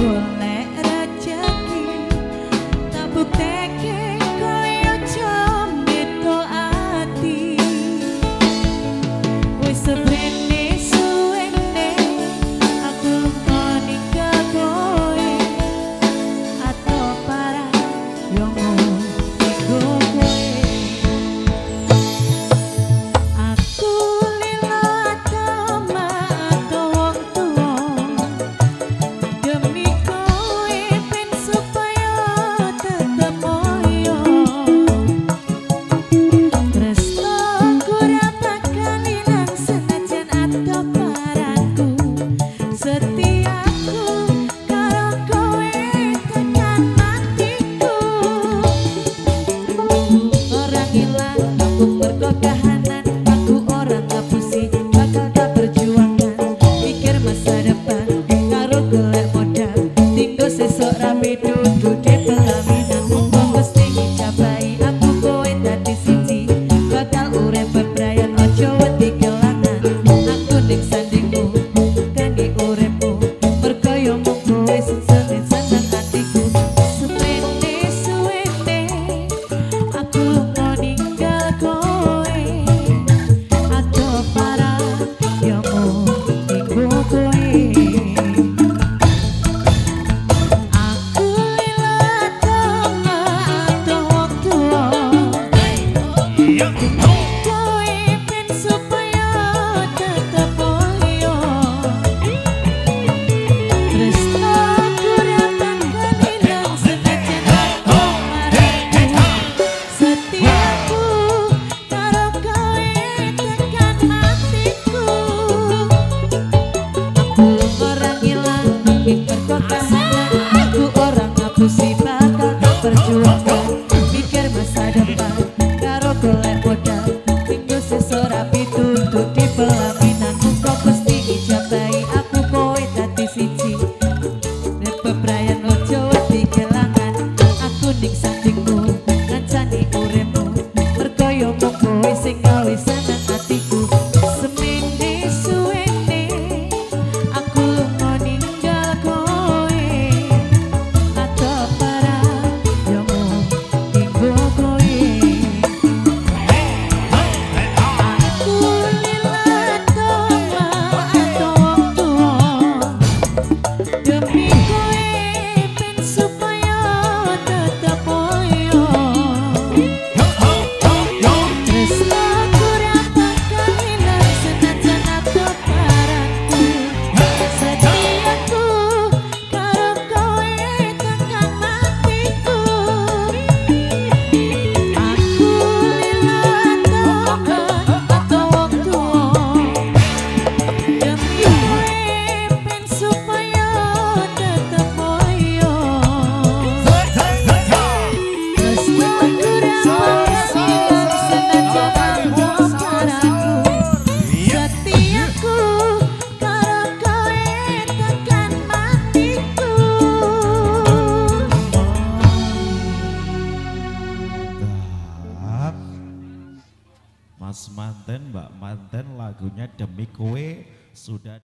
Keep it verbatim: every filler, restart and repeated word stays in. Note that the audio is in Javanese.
golek rejeki tak bukteke koyo jombito ati wis sebrene suwene aku mau ninggal kowe atau para yo nggo kowe aku lila atama atau wong tuwa demi kowe ben supaya tetep moyo tresnoku ra bakal ilang senajan atau paraku setiaku karo kowe tekan matiku orang ilang aku mergo kahanan aku orang ngapusi bakal tak perjuangan pikir masa depan karo golek modal tinggo sesuk rapi dudu de pelaminan monggo mesti dicapai aku kowe dadi siji bakal urip bebrayan ojo wedi kelangan aku ning sandingmu kangge uripmu mergo yo mung kowe sing seneng atiku suwene suwene aku mau ninggal kowe atau para yo mau tinggo kowe aku lila atama atau wong tuwa kowe ben supaya tetep moyo tresnoku ra bakal ilang senajan aku marahku setiaku karo kowe tekan matiku aku orang ilang pikir kota aku orang ngapusi bakal tak perjuangan pikir masa depan karo golek modal tinggo sesuk rapi tuntut di pelaminan kok mesti dicapai aku kowe dadi siji nek bebrayan ojo wedi kelangan aku ning sandingmu ngancani uripmu mergo yo mung kowe sing gawe seneng atiku semene suwene aku mau ninggal kowe atau para yo mau tinggo kowe aku lila atama atau wong tuwa demi kowe ben supaya tetep moyo tresnoku ra bakal ilang senajan atau paraku setiaku karo kowe tekan matiku aku lila atama atau wong tuwa demi kowe ben supaya tetep moyo tresnoku ra bakal ilang senajan atau paraku setiaku karo kowe tekan matiku Mantap. Mas Manten, Mbak Manten lagunya Demi Kowe sudah